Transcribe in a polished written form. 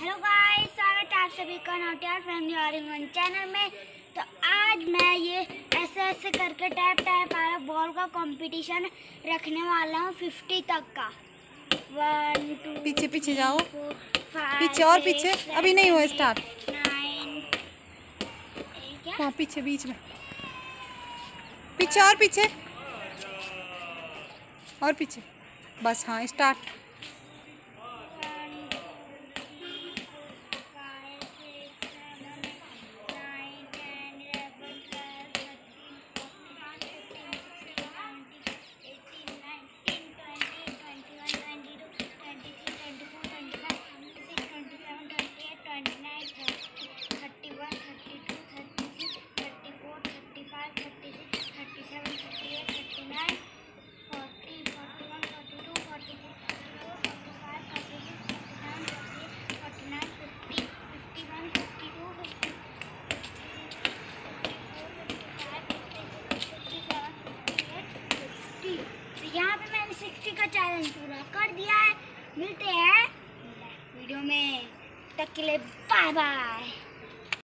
Hello guys, स्वागत है आप सभी का नोटियार फैमिली और इन चैनल में। तो आज मैं ये ऐसे करके टैप टैप वाला बॉल का कंपटीशन रखने वाला हूँ 50 तक का। 1 2 पीछे पीछे जाओ, 4 5 पीछे और पीछे, अभी नहीं हुआ स्टार्ट। 9 वहाँ पीछे बीच में, पीछे और पीछे और पीछे, बस हाँ स्टार्ट। यहाँ पे मैंने 60 का चैलेंज पूरा कर दिया है। मिलते हैं वीडियो में, तब तक के लिए बाय बाय।